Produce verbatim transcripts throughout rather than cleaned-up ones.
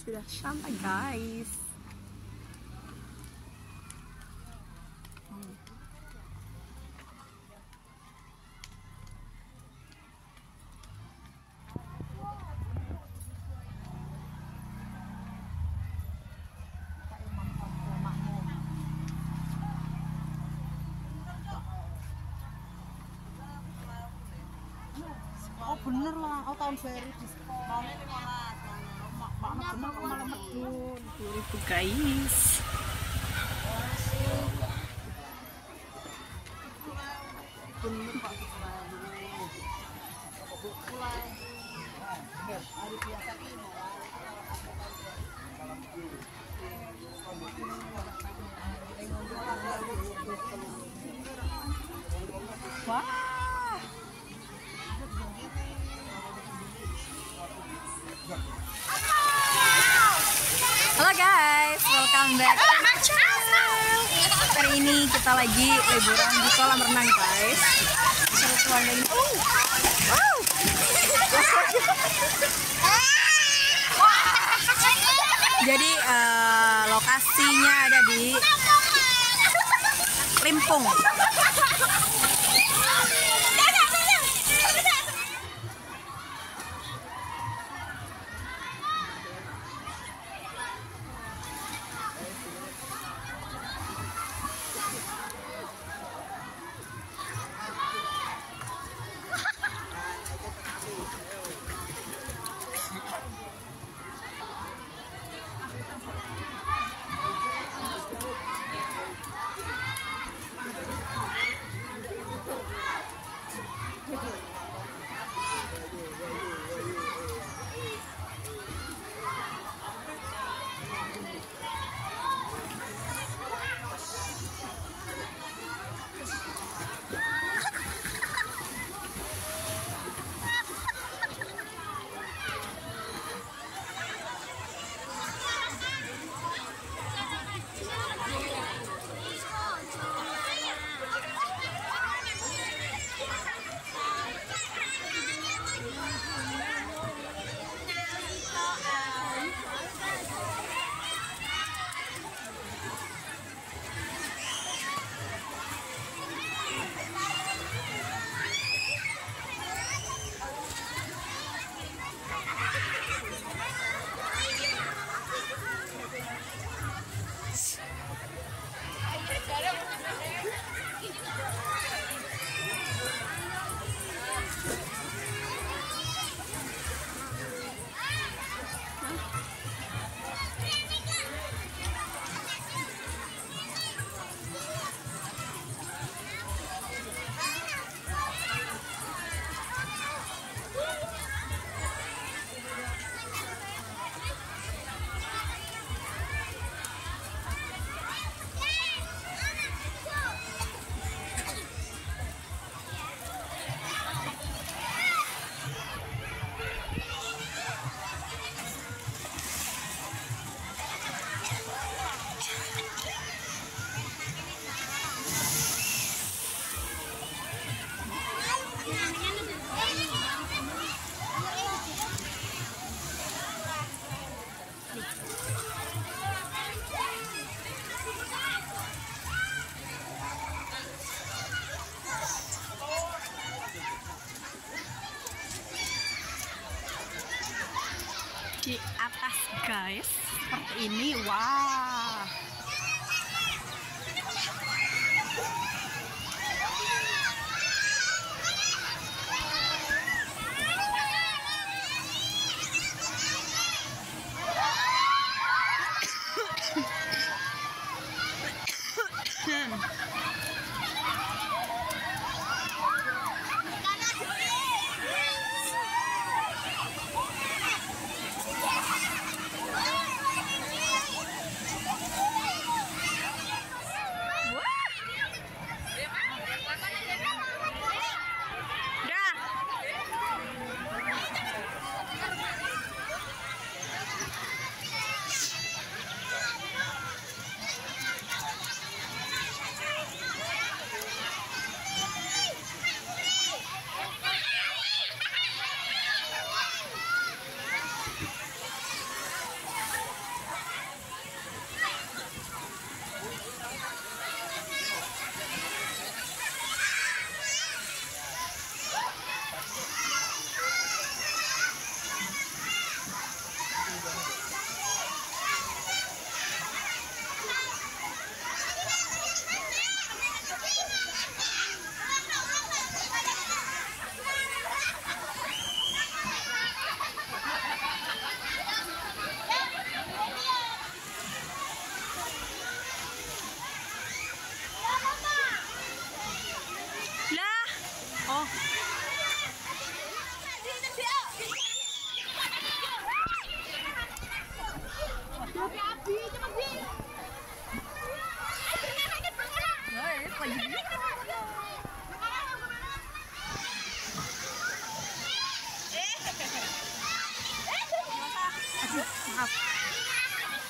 sudah sampai guys. Hmm. Oh bener lah, oh tahun baru diskon. Bener kok malah medun. dua ribu guys. Bener Pak. Pulang. Hari biasa ini. Wah. Halo guys, welcome back to my channel. Hari ini kita lagi liburan di kolam renang guys. Seru keluarga ini. Uh. Wow. Jadi uh, lokasinya ada di Limpung. Di atas guys, seperti ini. Wah.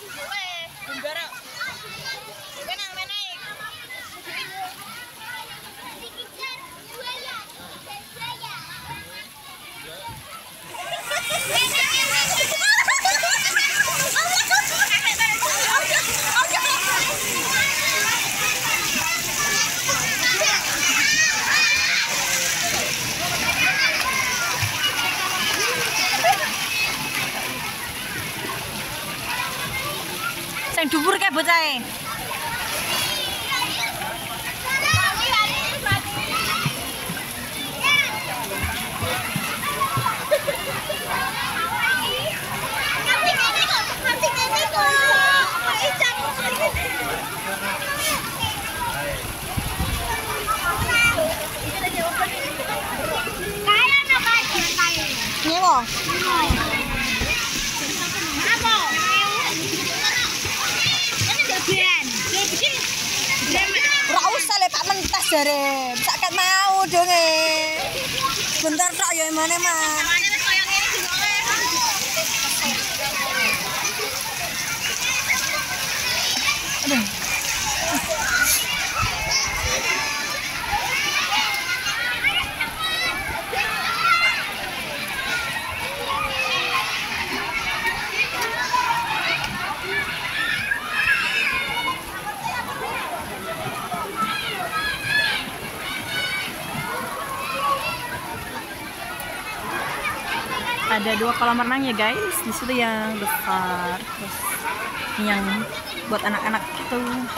Sing dhuwur kae bocahe. Nyewa. Ora usah le Pak mentas jare. Sak mau donge. Bentar tok ya emane mah. Aduh. Ada dua kolam renang ya guys, di situ yang besar, terus yang buat anak-anak gitu.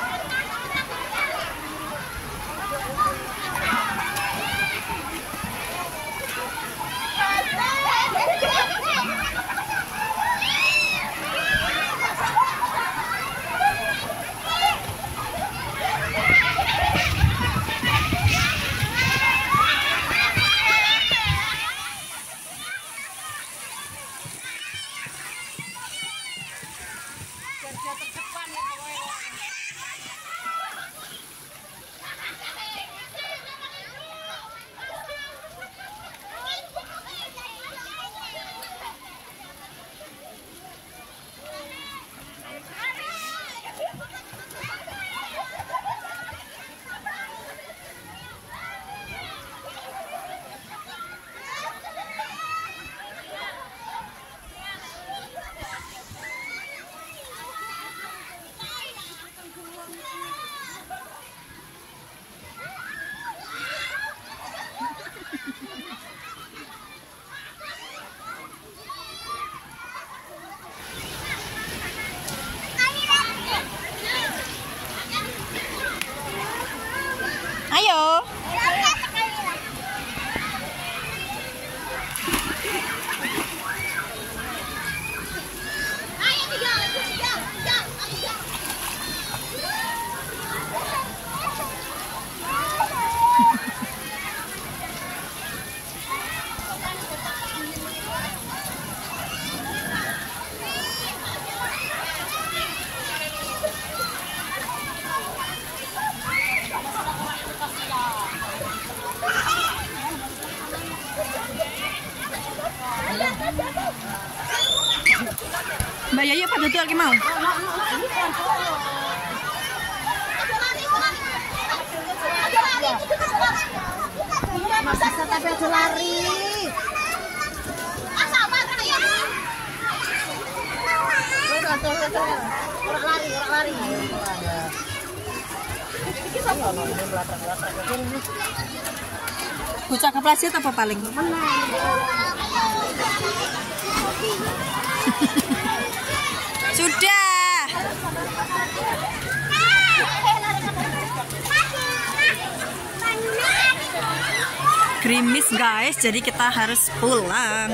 Ayo. Mbak Yayu apa tutul lagi mau? Masih tapi aja lari. Orang lari, orang lari. Bocah kepleset apa paling? Sudah. Gerimis guys, jadi kita harus pulang.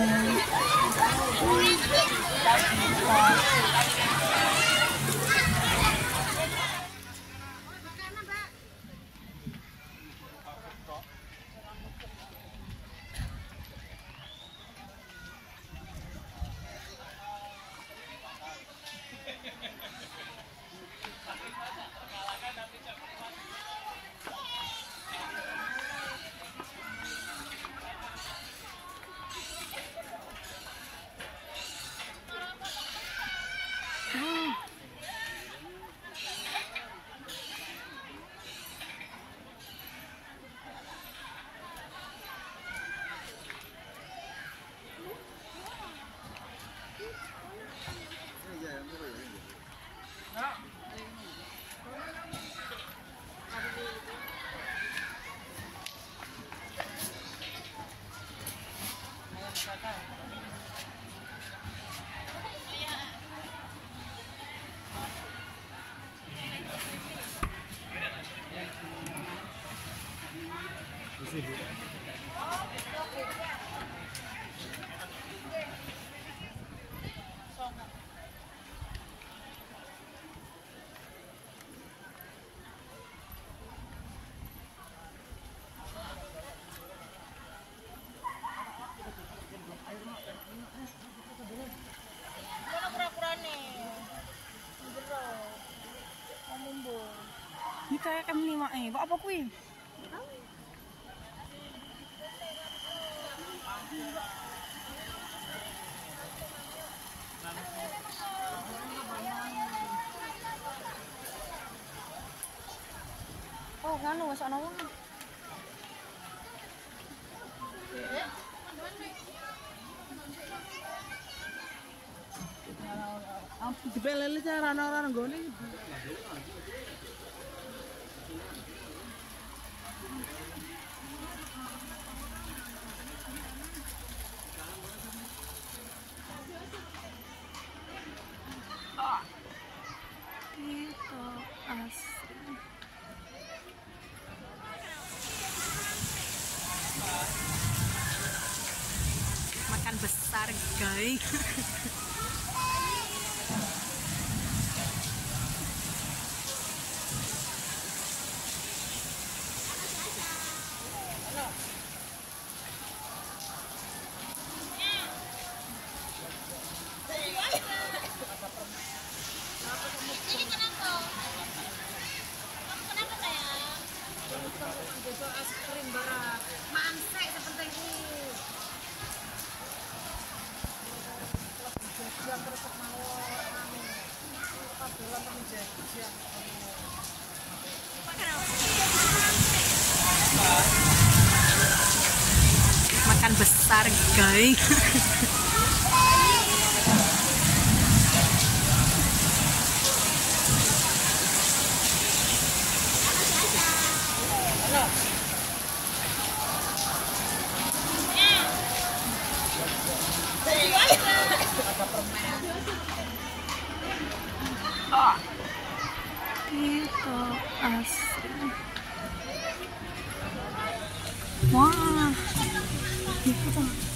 Ini kayak kami mak eh, kok apa kuwi? Oh, nganu masuk ana wong. Aku dipelele cara orang nggone. Itu asli. Makan besar, guys. Es krim bara mansek seperti ini. Yang terus mau anu. Padulan menjadi. Makan besar, guys. Itu asli. Wah, itu tuh.